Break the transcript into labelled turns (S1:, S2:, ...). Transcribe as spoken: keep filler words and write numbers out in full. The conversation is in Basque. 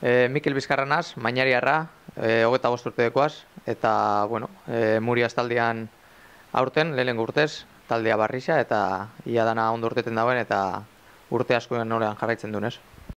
S1: E, Mikel Bizkarranaz, mainariarra, e, hogeita bost urte dekoaz, eta, bueno, e, Muriaz taldean aurten, lehenengo urtez, taldea barrisa, eta ia dana ondo urteten dagoen, eta urte askoen norean jarraitzen dunez.